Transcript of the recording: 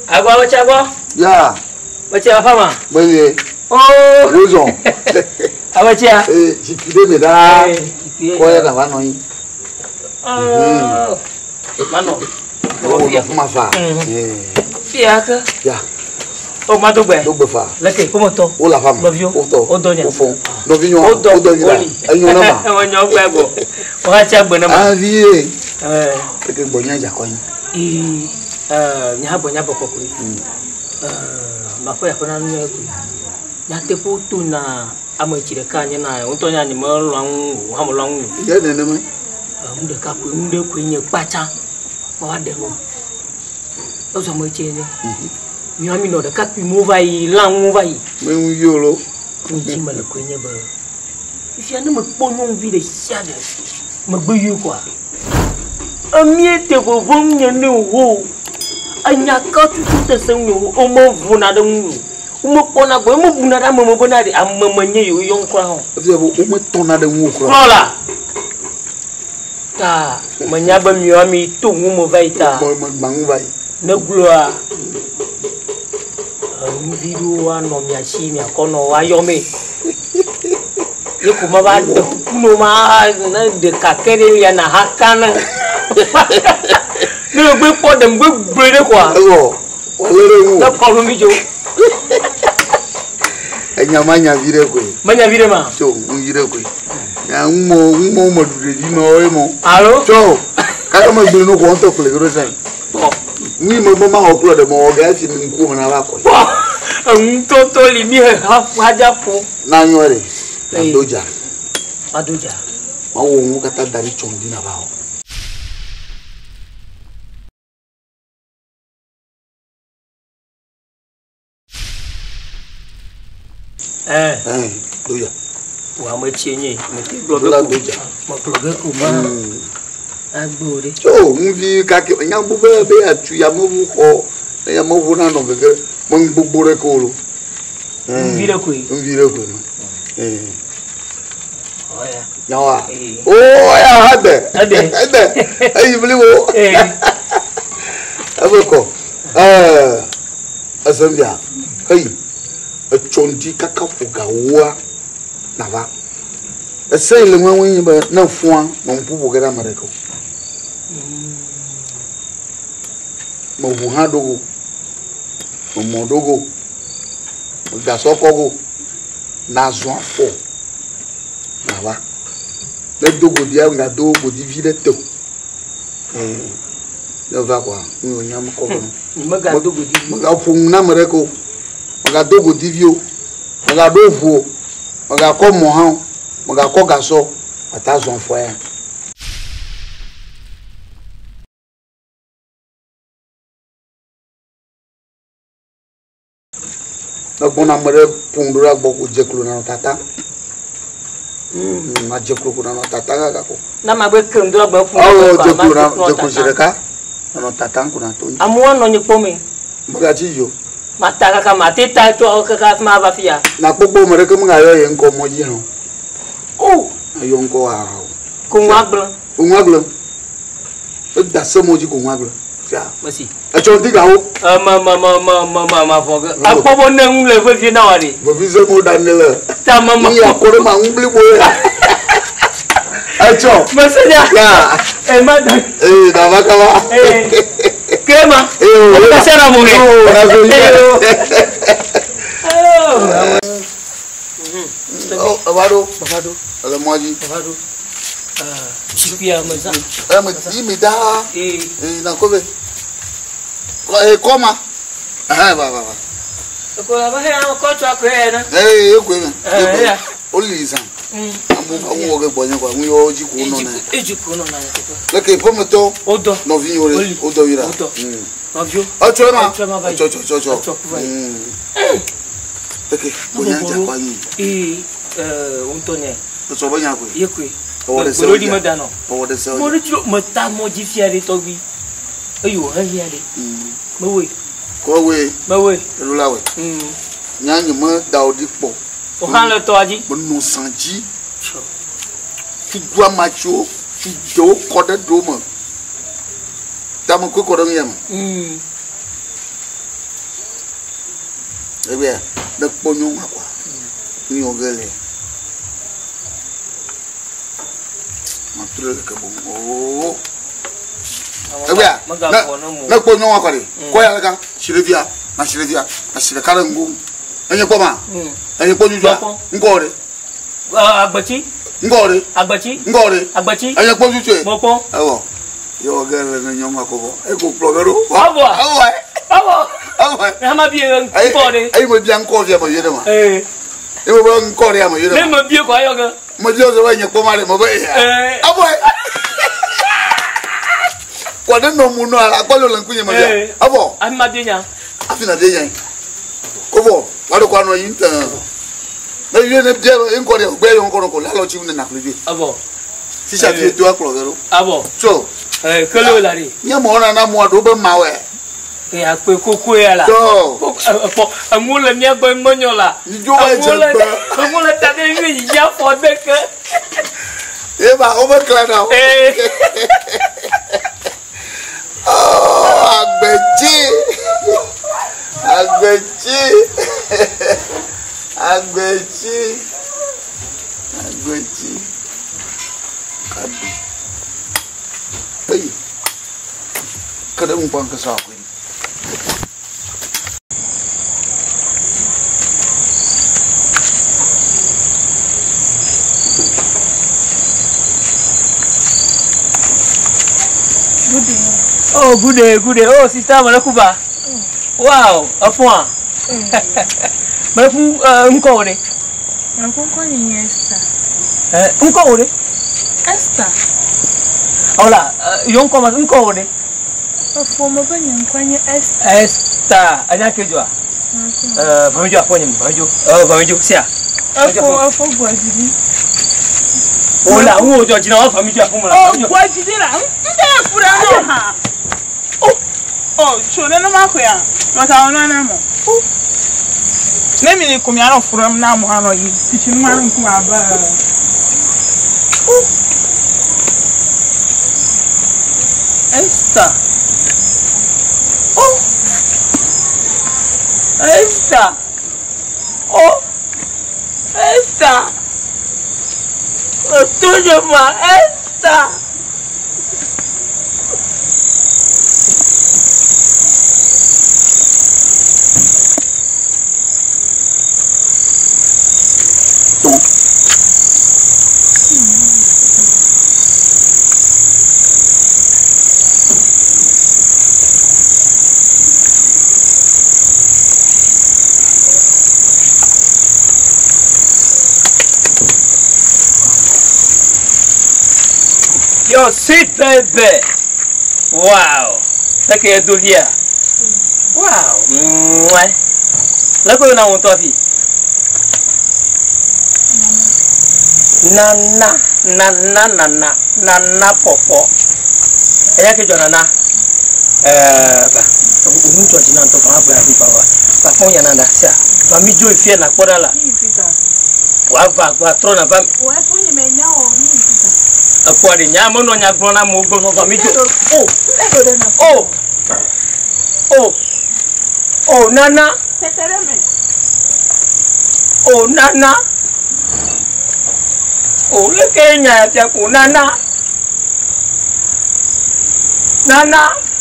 Agora baca apa? Ya. Baca apa mah? Boleh. Oh. Luzon. Apa baca? Si pide me da. Kau ya dah mana ni? Oh. Mana? Oh, dah mafa. Pia ke? Ya. Oh, madu be. Do befa. Laki, como to? O la femme. Lovio. Oto. Odonya. Ofon. Novinho. Odo. Odonya. Ayo nama. Wanyo be bo. Wacha be nama. Ah, vie. Porque bonya jakonya. Nyabo nyabo kwa kuri. Mafo ya kona nyo kuri. Nyate putu na amo chirekanye na untonya ni molwangu hamolwangu. Ya nene mai. Mde kapu mde kwenye pacha. Mawademo. Ozo mo chenye. Miami no da kapi movai lang movai. Meu yolo. Kunjima le kwenye ba. Ifia ne me ponyon vi de shade. Me buyu kwa. Amiete bo bom nyane wo. Anya ka tutu te senyo o mo vuna de mu. O mo pona go mo vuna da mo bona de amamanye yo yon kwa ho. Afia bo o mo tona de mu kwa. Lola. Ta manyaba miami tu mo vai ta. Mo bang vai. Ne gloa. Video ano miashi mi akono wa yome. Yeko maba de kuno ma na de kakere ya na hakana. Ne gbe po dem gbe brede kwa. Oh. Olere mu. Na ko mi jo. Manya vire ko. Manya vire ma. So, vire ko. Ya mo madure di no e mo. Allo? So, ka mo gbe no ko on to kule gro sai. Ni mo ma ho klo de mo ga si mi ku mo na ba ko. Toto limi haja po. Na nyore. Adoja. Adoja. Ma wo mu kata dari chondi na ba ho. Doja. Wa ma chenye, me ti blogger doja. Ma blogger ko ma. Agbore. So, vi ka ke nya bu be atu ya mo bu ko. Ya mo bu na no be mo gbogbo re ko lo. Vire ko. Vire ko no. Oya. Yawa. Oh, ya hade. Hade. Ayi bili wo. Abeko. Asambia. Hey. A chondi kaka ko ga wa na va. Ese ile nwa yin ba na fuan na mpupo ga na mareko. Mo bu ha dogo. Mo dogo. Ga sokogo na zo afo. Na va. Le dogo dia nga dogo di vide to. Le va quoi. Ni onyam ko no. Ni maga dogo di. Maga fun na mareko. Maga dogo di vio. Maga do vuo. Maga ko mo han. Maga ko ga so. Ata zo afo ya. Na bona mare pundura boku jeklu na tata. Ma jeklu kuna na tata ga ko. Na magbe kundura gba fun. Oh, jeklu na jeklu jireka. Na tata kuna to. Amuwa no nyipo me. Mugati yo. Mataka kama tita to kaka ma ba fia. Na popo mare ko mga yo yen ko moji han. Oh, ayo nko ha. Ko ngaglo. Ko ngaglo. Da se moji ko ngaglo. Fia. Masi. A chonti ga ho. Ma foga. Apobo na ngule fe fi na wari. Bo fi se mo danele. Ta mama. Ni akore ma ngble bo. Acho. Masanya. Ya. Madam. Da baka ba. Kema. Ka sera mo nge. Oh, abado. Ala moji. Chipia maza. Me da. Na kobe. Koma. Ba. Ko ba he am ko chwa ko he na. Ko me. Olisa. Amu wo ge bonye kwa mu yo ji ko no na. Eji ko no na. Leke pomo to. Odo. No vi ore. Odo wira. Odo. Novio. Ocho ma. Cho. Leke bonya ja kwa ni. Untonye. To bonya ko. Yekwe. O de se. Ko di madano. O de se. Mo ri jo mata mo ji fiare to bi. Ayo ha hiare. Mawe. Ko we. Mawe. Lulawe. Nyanyi mo daudi po. O han le to aji. Mo no sanji. Ti gwa macho. Ti do koda do mo. Tamo ko ko yam. ebe de ponyo akwa ni ogele matrele ka bongo ebe na ponyo akwa ri ko ya ga shirevia na shirevia ngu enye koma enye ponyo jwa ngore agbachi enye ponyo chwe mopo ewo yo gele na nyoma ko e ko plogero Abo. Hama bien ngore. Ai mo bien ko ya mo yede ma. E mo bien ko ya mo yede ma. Me mo bien ko ayo ga. Mo dio zo wa nye ko mare mo be ya. Abo. Ko de no mu no ala ko lo lan kunye mo ya. Abo. Ami ma bien ya. Afi na bien ya. Ko bo, wa do ko no yin tan. Na yeye ne bien en ko de gbe yo ko no ko la lo chi ni na kleje. Abo. Si sa ti to aklo gero. Abo. So, kelo la ri. Nya mo na mo do be ma we. Ya kwe koko ya la. Amule mi agbo monyola. Amule tade mi ya for de ke. E ba o be kla na. Oh, agbeji. Kabi. Hey. Kada umpang ka sa akin. Oh, good day. Oh, sister Malakuba. Wow, a point. Malaku, Nkore. Ni Esther. Nkore? Esther. Hola, yon koma Nkore. Fomo banya nkwanye Esther. Esther, anya kejwa. Bamjo aponye bamjo. Bamjo sia. Afo gwajiri. Hola, wo jo jina wa family afomula. Oh, gwajiri la. Nde fura no ha. Oh, chone no makoya. Maka ona na mo. Nemi ni kumya no fura na mo ano yi. Tichi mara nku aba. Esther. Oh. Esther. Oh. Esther. Otoje ma Esther. Yo, sweet baby. Wow. Look at you here. Wow. Look at you tofi. Nana popo. Eya ke jona na. Unto jina nto fa abra bi baba. Ba fonya nanda sia. Ba mi jo ifie na kodala. Wa va trona va. Wa fonya me nya o mi fita. Akwari nyama no nya gbona mo gbona fa mi jo. Oh nana. Oh nana. Oh le ke nya ya ku nana. Nana.